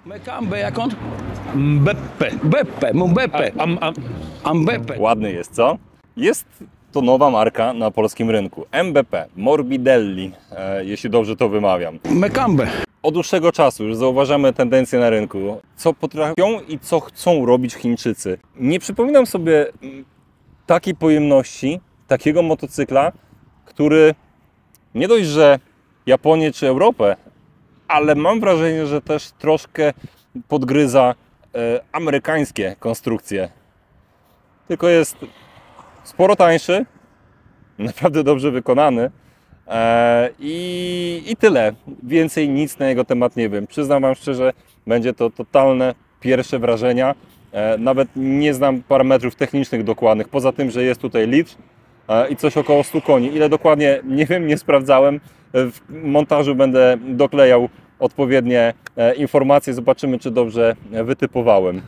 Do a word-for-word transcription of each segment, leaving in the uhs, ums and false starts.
Mecambe jak on? Mbeppe, Beppe, Mbeppe, am, am, Ambeppe. Ładny jest, co? Jest to nowa marka na polskim rynku. M B P, Morbidelli, e, jeśli dobrze to wymawiam. Mecambe. Od dłuższego czasu już zauważamy tendencje na rynku, co potrafią i co chcą robić Chińczycy. Nie przypominam sobie takiej pojemności, takiego motocykla, który nie dość, że Japonię czy Europę, ale mam wrażenie, że też troszkę podgryza e, amerykańskie konstrukcje. Tylko jest sporo tańszy, naprawdę dobrze wykonany e, i, i tyle. Więcej nic na jego temat nie wiem. Przyznam Wam szczerze, będzie to totalne pierwsze wrażenia. E, nawet nie znam parametrów technicznych dokładnych, poza tym, że jest tutaj litr e, i coś około stu koni. Ile dokładnie, nie wiem, nie sprawdzałem. W montażu będę doklejał odpowiednie e, informacje. Zobaczymy, czy dobrze wytypowałem.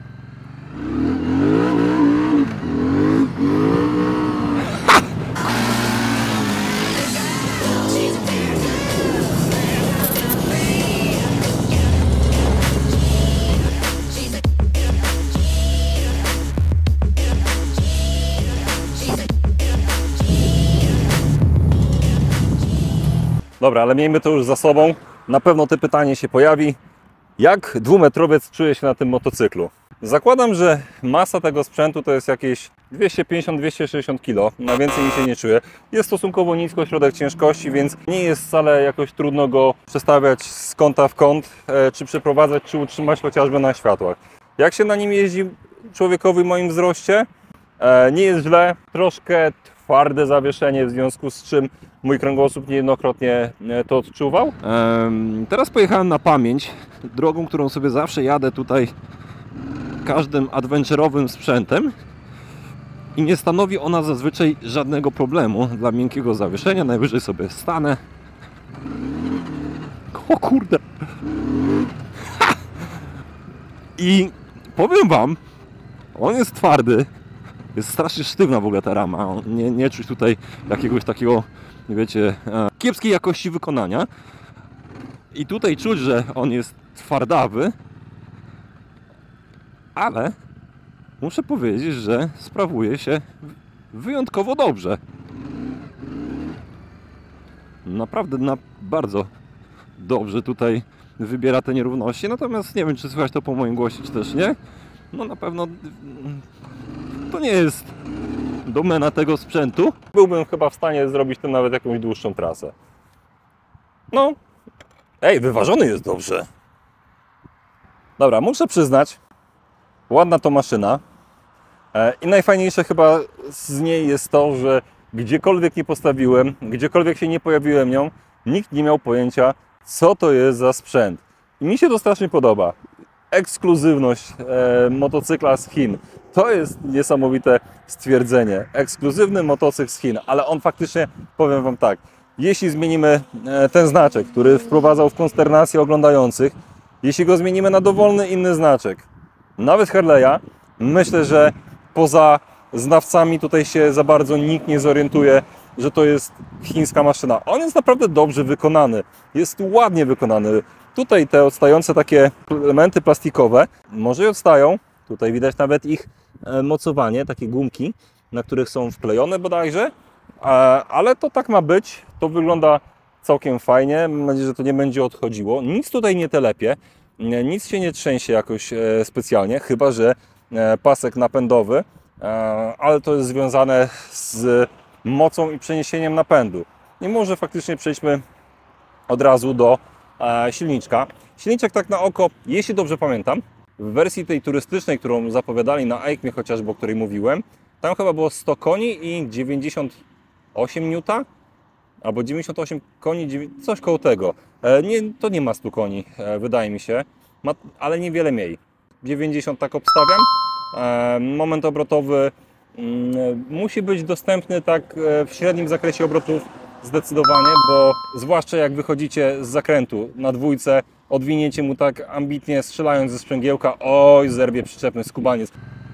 Dobra, ale miejmy to już za sobą. Na pewno to pytanie się pojawi. Jak dwumetrowiec czuje się na tym motocyklu? Zakładam, że masa tego sprzętu to jest jakieś dwieście pięćdziesiąt do dwustu sześćdziesięciu kilo. Na więcej mi się nie czuję. Jest stosunkowo nisko środek ciężkości, więc nie jest wcale jakoś trudno go przestawiać z kąta w kąt, czy przeprowadzać, czy utrzymać chociażby na światłach. Jak się na nim jeździ człowiekowi w moim wzroście? Nie jest źle. Troszkę twarde zawieszenie, w związku z czym mój kręgosłup niejednokrotnie to odczuwał. Um, teraz pojechałem na pamięć drogą, którą sobie zawsze jadę tutaj każdym adventure'owym sprzętem i nie stanowi ona zazwyczaj żadnego problemu dla miękkiego zawieszenia. Najwyżej sobie stanę. O kurde! Ha! I powiem Wam, on jest twardy. Jest strasznie sztywna w ogóle ta rama. Nie, nie czuć tutaj jakiegoś takiego, wiecie, e, kiepskiej jakości wykonania. I tutaj czuć, że on jest twardawy. Ale muszę powiedzieć, że sprawuje się wyjątkowo dobrze. Naprawdę na bardzo dobrze tutaj wybiera te nierówności. Natomiast nie wiem, czy słychać to po moim głosie, czy też nie. No na pewno to nie jest domena tego sprzętu. Byłbym chyba w stanie zrobić tym nawet jakąś dłuższą trasę. No, ej, wyważony jest dobrze. Dobra, muszę przyznać, ładna to maszyna. I najfajniejsze chyba z niej jest to, że gdziekolwiek nie postawiłem, gdziekolwiek się nie pojawiłem nią, nikt nie miał pojęcia, co to jest za sprzęt. I mi się to strasznie podoba. Ekskluzywność e, motocykla z Chin. To jest niesamowite stwierdzenie. Ekskluzywny motocykl z Chin, ale on faktycznie, powiem Wam tak, jeśli zmienimy e, ten znaczek, który wprowadzał w konsternację oglądających, jeśli go zmienimy na dowolny inny znaczek, nawet Harley'a, myślę, że poza znawcami tutaj się za bardzo nikt nie zorientuje, że to jest chińska maszyna. On jest naprawdę dobrze wykonany, jest ładnie wykonany. Tutaj te odstające takie elementy plastikowe może i odstają. Tutaj widać nawet ich mocowanie, takie gumki, na których są wklejone bodajże. Ale to tak ma być. To wygląda całkiem fajnie. Mam nadzieję, że to nie będzie odchodziło. Nic tutaj nie telepie. Nic się nie trzęsie jakoś specjalnie, chyba że pasek napędowy. Ale to jest związane z mocą i przeniesieniem napędu. I może faktycznie przejdźmy od razu do silniczka. Silniczek tak na oko, jeśli dobrze pamiętam, w wersji tej turystycznej, którą zapowiadali na EICMie chociażby, o której mówiłem, tam chyba było sto koni i dziewięćdziesiąt osiem niuta, albo dziewięćdziesiąt osiem koni, coś koło tego. Nie, to nie ma stu koni, wydaje mi się, ma, ale niewiele mniej. dziewięćdziesiąt tak obstawiam. Moment obrotowy musi być dostępny tak w średnim zakresie obrotów zdecydowanie, bo zwłaszcza jak wychodzicie z zakrętu na dwójce, odwinięcie mu tak ambitnie strzelając ze sprzęgiełka, oj, zerwie przyczepny skubaniec.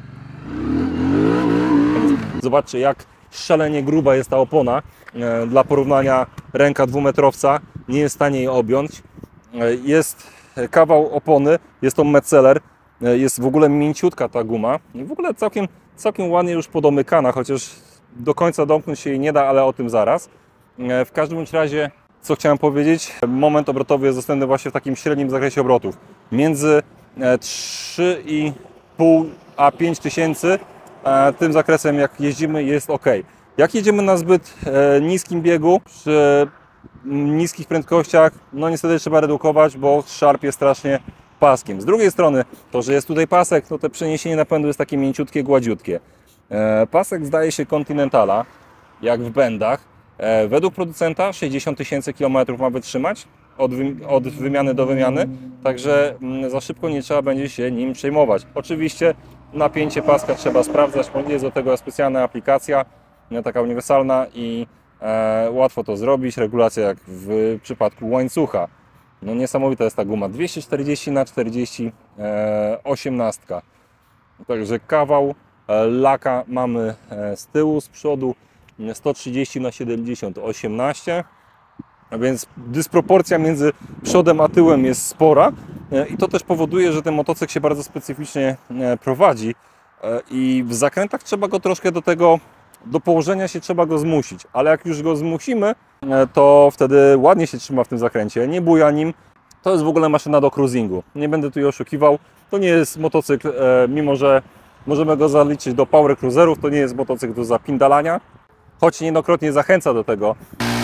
Zobaczcie, jak szalenie gruba jest ta opona. Dla porównania, ręka dwumetrowca nie jest w stanie jej objąć. Jest kawał opony, jest to Metzeler, jest w ogóle mięciutka ta guma i w ogóle całkiem, całkiem ładnie już podomykana, chociaż do końca domknąć się jej nie da, ale o tym zaraz. W każdym bądź razie, co chciałem powiedzieć, moment obrotowy jest dostępny właśnie w takim średnim zakresie obrotów. Między trzy i pół a pięć tysięcy tym zakresem jak jeździmy jest ok. Jak jedziemy na zbyt niskim biegu, przy niskich prędkościach, no niestety trzeba redukować, bo szarpie strasznie paskiem. Z drugiej strony, to, że jest tutaj pasek, to te przeniesienie napędu jest takie mięciutkie, gładziutkie. Pasek zdaje się Continentala, jak w bendach. Według producenta sześćdziesiąt tysięcy kilometrów ma wytrzymać od, wy, od wymiany do wymiany, także za szybko nie trzeba będzie się nim przejmować. Oczywiście napięcie paska trzeba sprawdzać, bo jest do tego specjalna aplikacja, taka uniwersalna i e, łatwo to zrobić. Regulacja jak w przypadku łańcucha. No niesamowita jest ta guma, dwieście czterdzieści na czterdzieści, e, osiemnastka. Także kawał e, laka mamy e, z tyłu, z przodu sto trzydzieści na siedemdziesiąt, osiemnaście. A więc dysproporcja między przodem a tyłem jest spora e, i to też powoduje, że ten motocykl się bardzo specyficznie e, prowadzi e, i w zakrętach trzeba go troszkę do tego, do położenia się trzeba go zmusić, ale jak już go zmusimy, to wtedy ładnie się trzyma w tym zakręcie, nie buja nim. To jest w ogóle maszyna do cruisingu. Nie będę tu jej oszukiwał. To nie jest motocykl, mimo że możemy go zaliczyć do power cruiserów, to nie jest motocykl do zapindalania, choć niejednokrotnie zachęca do tego.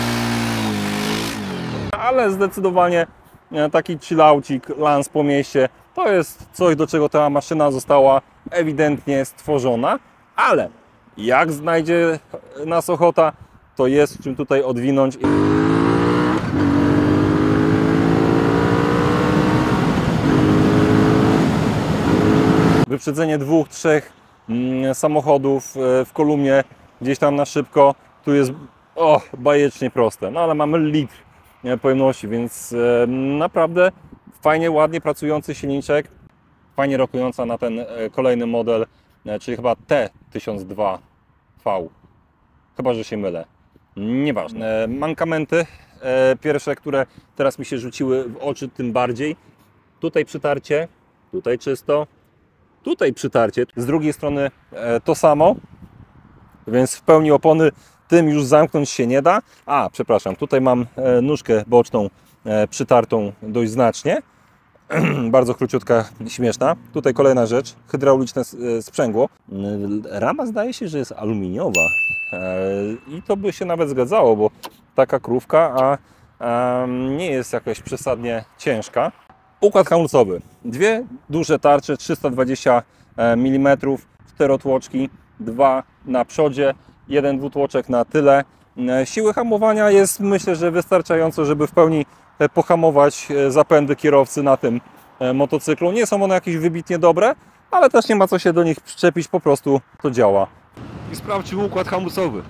Ale zdecydowanie taki chillaucik, lans po mieście, to jest coś, do czego ta maszyna została ewidentnie stworzona, ale jak znajdzie nas ochota, to jest czym tutaj odwinąć. Wyprzedzenie dwóch, trzech samochodów w kolumnie gdzieś tam na szybko, tu jest o, bajecznie proste, no ale mamy litr pojemności, więc naprawdę fajnie, ładnie pracujący silniczek, fajnie rokująca na ten kolejny model, czyli chyba T tysiąc dwa V. Chyba że się mylę. Nieważne. Mankamenty pierwsze, które teraz mi się rzuciły w oczy, tym bardziej. Tutaj przytarcie, tutaj czysto, tutaj przytarcie. Z drugiej strony to samo, więc w pełni opony tym już zamknąć się nie da. A, przepraszam, tutaj mam nóżkę boczną przytartą dość znacznie. Bardzo króciutka, śmieszna. Tutaj kolejna rzecz, hydrauliczne sprzęgło. Rama zdaje się, że jest aluminiowa i to by się nawet zgadzało, bo taka krówka, a, a nie jest jakoś przesadnie ciężka. Układ hamulcowy. Dwie duże tarcze, trzysta dwadzieścia milimetrów, czterotłoczki, dwa na przodzie, jeden dwutłoczek na tyle. Siły hamowania jest, myślę, że wystarczająco, żeby w pełni pohamować zapędy kierowcy na tym motocyklu. Nie są one jakieś wybitnie dobre, ale też nie ma co się do nich przyczepić, po prostu to działa. I sprawdźmy układ hamulcowy.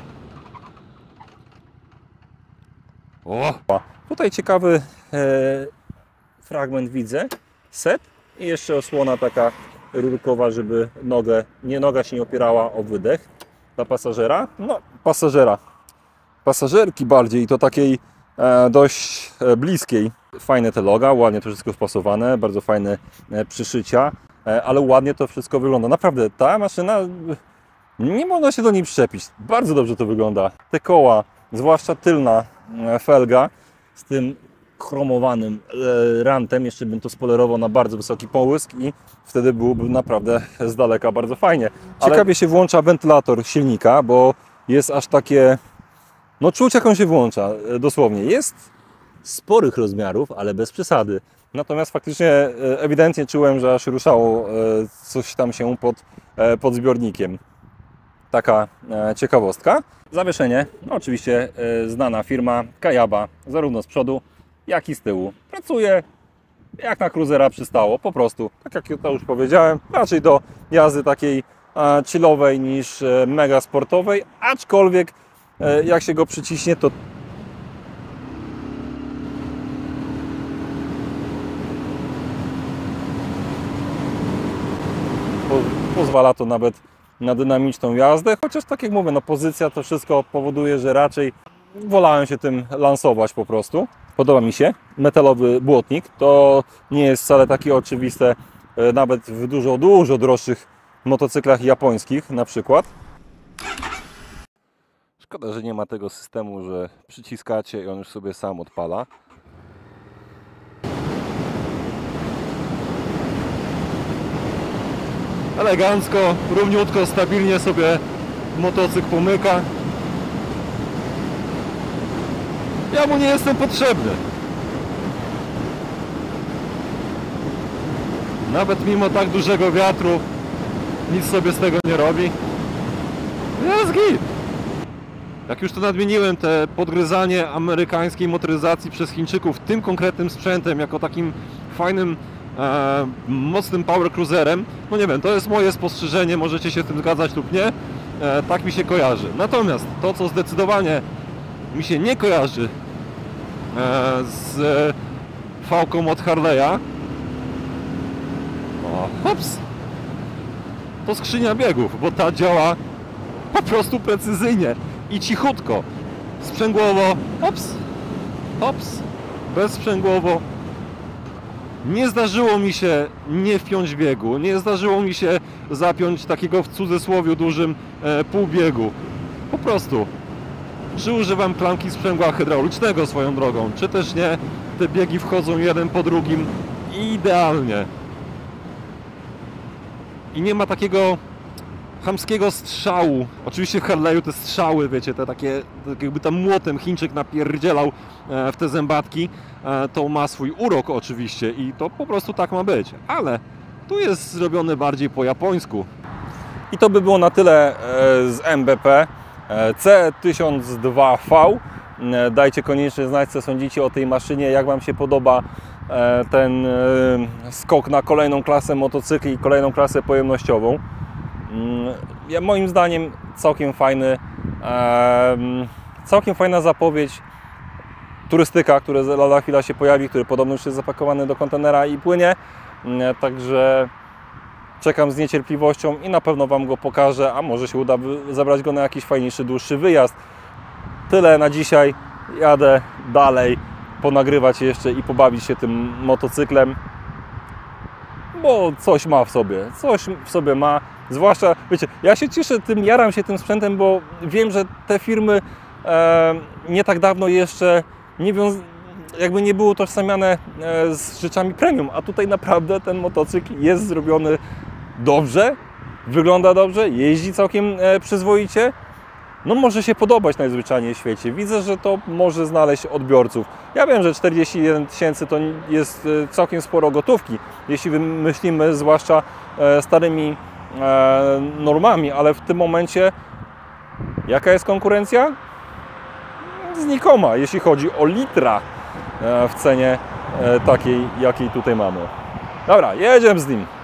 O! Tutaj ciekawy e, fragment widzę, set i jeszcze osłona taka rurkowa, żeby nogę, nie noga się nie opierała o wydech dla pasażera. No, pasażera. Pasażerki bardziej, to takiej e, dość e, bliskiej. Fajne te loga, ładnie to wszystko wpasowane, bardzo fajne e, przyszycia, e, ale ładnie to wszystko wygląda. Naprawdę, ta maszyna, nie można się do niej przyczepić. Bardzo dobrze to wygląda. Te koła, zwłaszcza tylna e, felga z tym chromowanym e, rantem, jeszcze bym to spolerował na bardzo wysoki połysk i wtedy byłoby naprawdę z daleka bardzo fajnie. Ale ciekawie się włącza wentylator silnika, bo jest aż takie, no czuć jak on się włącza, dosłownie. Jest sporych rozmiarów, ale bez przesady. Natomiast faktycznie ewidentnie czułem, że aż ruszało coś tam się pod, pod zbiornikiem. Taka ciekawostka. Zawieszenie, no oczywiście znana firma Kayaba, zarówno z przodu, jak i z tyłu. Pracuje jak na cruisera przystało, po prostu. Tak jak to już powiedziałem, raczej do jazdy takiej chillowej niż mega sportowej, aczkolwiek jak się go przyciśnie, to pozwala to nawet na dynamiczną jazdę, chociaż tak jak mówię, no pozycja to wszystko powoduje, że raczej wolałem się tym lansować po prostu. Podoba mi się. Metalowy błotnik. To nie jest wcale takie oczywiste, nawet w dużo, dużo droższych motocyklach japońskich na przykład. Szkoda, że nie ma tego systemu, że przyciskacie i on już sobie sam odpala. Elegancko, równiutko, stabilnie sobie motocykl pomyka. Ja mu nie jestem potrzebny. Nawet mimo tak dużego wiatru nic sobie z tego nie robi. Jest git. Jak już to nadmieniłem, te podgryzanie amerykańskiej motoryzacji przez Chińczyków tym konkretnym sprzętem, jako takim fajnym, e, mocnym power cruiserem, no nie wiem, to jest moje spostrzeżenie, możecie się z tym zgadzać lub nie, e, tak mi się kojarzy. Natomiast to, co zdecydowanie mi się nie kojarzy e, z V-ką od Harley'a, o, hops, to skrzynia biegów, bo ta działa po prostu precyzyjnie i cichutko, sprzęgłowo, hops, hops, bezsprzęgłowo. Nie zdarzyło mi się nie wpiąć biegu, nie zdarzyło mi się zapiąć takiego w cudzysłowie dużym e, półbiegu. Po prostu, czy używam klamki sprzęgła hydraulicznego swoją drogą, czy też nie, te biegi wchodzą jeden po drugim idealnie. I nie ma takiego chamskiego strzału. Oczywiście w Harley'u te strzały, wiecie, te takie, tak jakby tam młotem Chińczyk napierdzielał w te zębatki. To ma swój urok oczywiście i to po prostu tak ma być. Ale tu jest zrobione bardziej po japońsku. I to by było na tyle z M B P C tysiąc dwa V. Dajcie koniecznie znać, co sądzicie o tej maszynie, jak Wam się podoba ten skok na kolejną klasę motocykli i kolejną klasę pojemnościową. Ja, moim zdaniem całkiem fajny, całkiem fajna zapowiedź. Turystyka, który lada chwila się pojawi, który podobno już jest zapakowany do kontenera i płynie. Także czekam z niecierpliwością i na pewno Wam go pokażę, a może się uda zabrać go na jakiś fajniejszy, dłuższy wyjazd. Tyle na dzisiaj. Jadę dalej, ponagrywać jeszcze i pobawić się tym motocyklem, bo coś ma w sobie, coś w sobie ma. Zwłaszcza, wiecie, ja się cieszę tym, jaram się tym sprzętem, bo wiem, że te firmy e, nie tak dawno jeszcze nie wiąz... jakby nie było tożsamiane e, z rzeczami premium, a tutaj naprawdę ten motocykl jest zrobiony dobrze, wygląda dobrze, jeździ całkiem e, przyzwoicie. No może się podobać najzwyczajniej w świecie. Widzę, że to może znaleźć odbiorców. Ja wiem, że czterdzieści jeden tysięcy to jest całkiem sporo gotówki, jeśli myślimy zwłaszcza starymi normami, ale w tym momencie jaka jest konkurencja? Znikoma, jeśli chodzi o litra w cenie takiej, jakiej tutaj mamy. Dobra, jedziemy z nim.